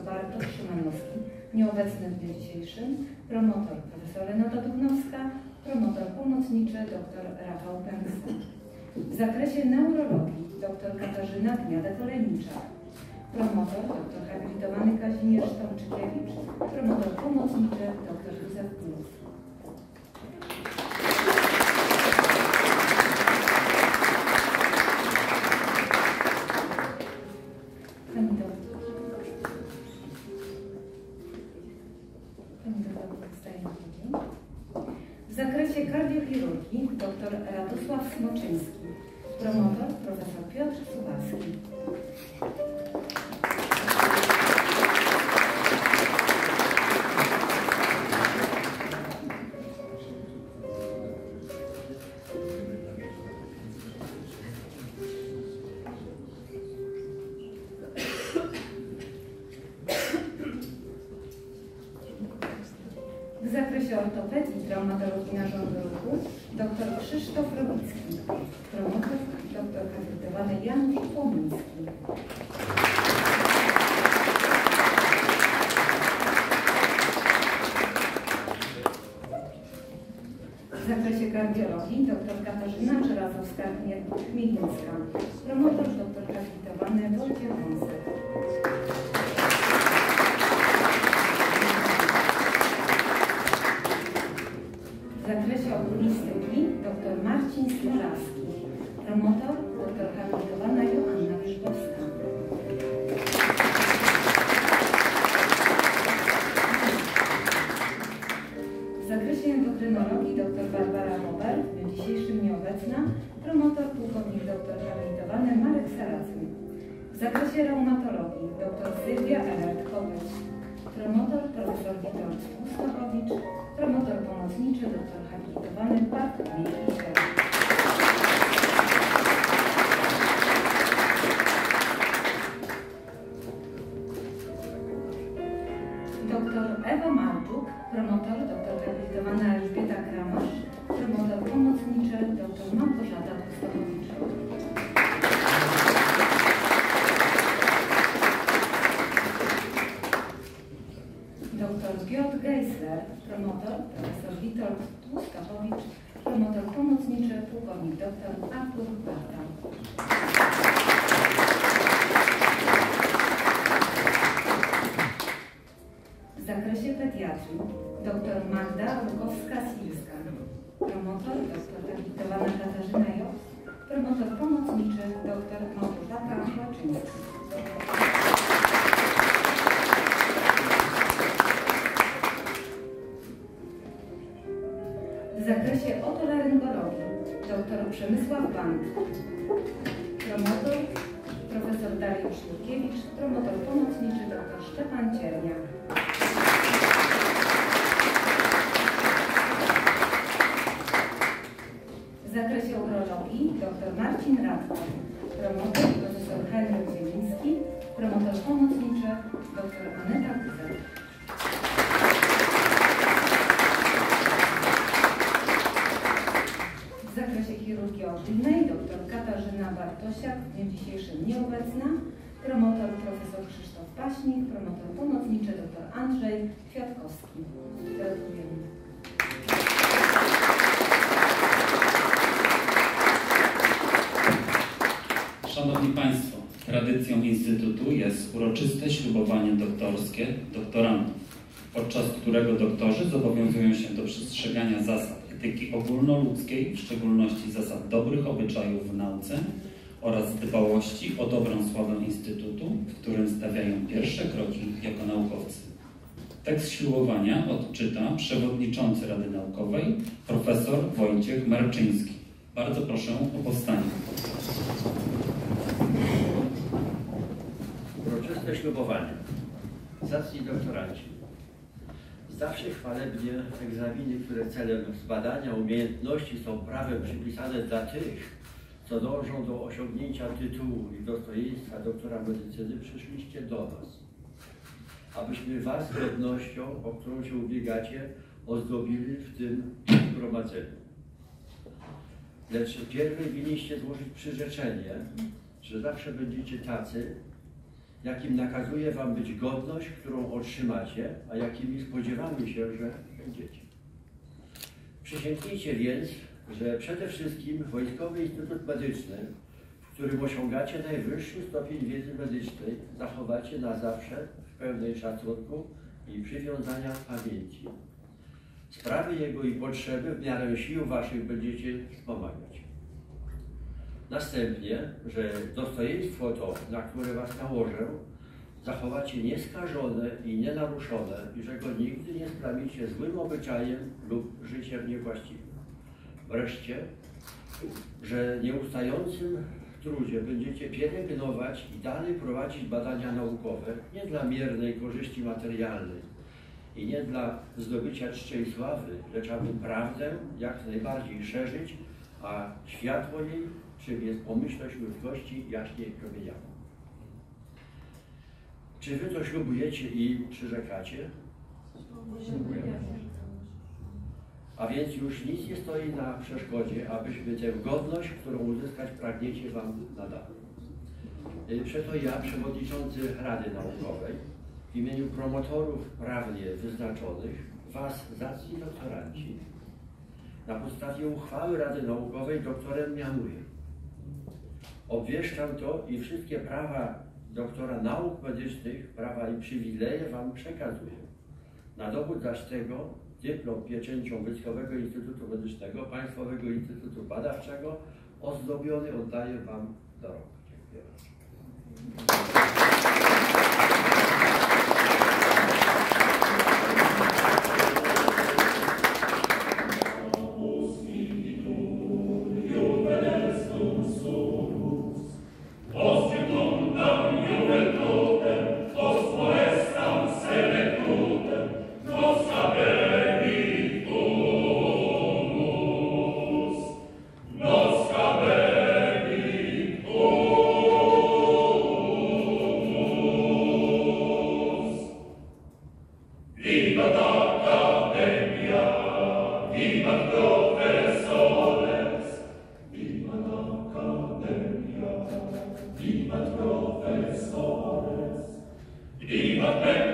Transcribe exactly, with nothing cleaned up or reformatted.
Bartosz Szymanowski, nieobecny w dniu dzisiejszym, promotor profesor Renata Duchnowska, promotor pomocniczy dr Rafał Pęksa. W zakresie neurologii dr Katarzyna Gniada-Kolejnicza, promotor dr habilitowany Kazimierz Tomczykiewicz, promotor pomocniczy dr Józef Plus. Pani doktor. Pani doktor zostaje na podium. W zakresie kardiochirurgii dr Radosław Smoczyński, promotor profesor Piotr Suwalski. W zakresie ortopedii, traumatologii narządu ruchu dr Krzysztof Robicki, promotor dr habilitowany Janusz Płomiński. W zakresie kardiologii dr Katarzyna Żelazowska-Chmielińska, promotor dr habilitowany Wojciech Wąsek. W zakresie okulistyki dr Marcin Slarowski, promotor dr habilitowana Joanna Wierzbowska. W zakresie endokrynologii dr Barbara Bober, w dniu dzisiejszym nieobecna, promotor pułkownik dr habilitowany Marek Saracyn. W zakresie reumatologii dr Sylwia Elert-Kopeć, promotor profesor Witold Puskowicz, promotor pomocniczy dr habilitowany Bartłomiej Kiszek. Dr Ewa Marczuk, promotor dr habilitowana Elżbieta Kramasz, promotor pomocniczy dr Małgorzata Puskowicz. Dr Piotr Geisler, promotor profesor Witold Tłuskachowicz, promotor pomocniczy pułkownik dr Artur Barta. W zakresie pediatrii dr Magda Rukowska-Silska, promotor dr habilitowana Katarzyna Joch, promotor pomocniczy dr Małgorzata Łaczyńska. W zakresie otolaryngologii dr Przemysław Band, promotor profesor Dariusz Jurkiewicz, promotor pomocniczy dr Szczepan Cierniak. W zakresie urologii dr Marcin Radko, promotor profesor Henryk Zieliński, promotor pomocniczy dr Aneta Guzek. W zakresie chirurgii ogólnej dr Katarzyna Bartosiak, w dniu dzisiejszym nieobecna, promotor profesor Krzysztof Paśnik, promotor pomocniczy dr Andrzej Kwiatkowski. Gratulujemy. Szanowni Państwo, tradycją Instytutu jest uroczyste ślubowanie doktorskie doktorantów, podczas którego doktorzy zobowiązują się do przestrzegania zasad etyki ogólnoludzkiej, w szczególności zasad dobrych obyczajów w nauce oraz dbałości o dobrą sławę Instytutu, w którym stawiają pierwsze kroki jako naukowcy. Tekst ślubowania odczyta przewodniczący Rady Naukowej, profesor Wojciech Marczyński. Bardzo proszę o powstanie. Uroczyste ślubowanie. Zacni doktoranci. Zawsze chwalebnie egzaminy, które celem zbadania umiejętności są prawem przypisane dla tych, co dążą do osiągnięcia tytułu i dostojeństwa doktora medycyny, przyszliście do nas, abyśmy was z godnością, o którą się ubiegacie, ozdobili w tym zgromadzeniu. Lecz pierwej winniście złożyć przyrzeczenie, że zawsze będziecie tacy, jakim nakazuje wam być godność, którą otrzymacie, a jakimi spodziewamy się, że będziecie. Przysięgnijcie więc, że przede wszystkim Wojskowy Instytut Medyczny, w którym osiągacie najwyższy stopień wiedzy medycznej, zachowacie na zawsze w pełnej szacunku i przywiązania pamięci. Sprawy jego i potrzeby w miarę sił waszych będziecie wspomagać. Następnie, że dostojeństwo to, na które was nałożę, zachowacie nieskażone i nienaruszone i że go nigdy nie splamicie złym obyczajem lub życiem niewłaściwym. Wreszcie, że nieustającym trudzie będziecie pielęgnować i dalej prowadzić badania naukowe nie dla miernej korzyści materialnej i nie dla zdobycia czci i sławy, lecz aby prawdę jak najbardziej szerzyć, a światło jej, czym jest pomyślność ludzkości, jaśniej promieniało. Czy wy to ślubujecie i przyrzekacie? A więc już nic nie stoi na przeszkodzie, abyśmy tę godność, którą uzyskać pragniecie, wam nadali. Przeto ja, przewodniczący Rady Naukowej, w imieniu promotorów prawnie wyznaczonych, was, zacni doktoranci, na podstawie uchwały Rady Naukowej doktorem mianuję. Obwieszczam to i wszystkie prawa doktora nauk medycznych, prawa i przywileje wam przekazuję. Na dowód zaś tego dyplom pieczęcią Wojskowego Instytutu Medycznego, Państwowego Instytutu Badawczego ozdobiony oddaję wam do rąk. Dziękuję bardzo. Vivat professores, vivat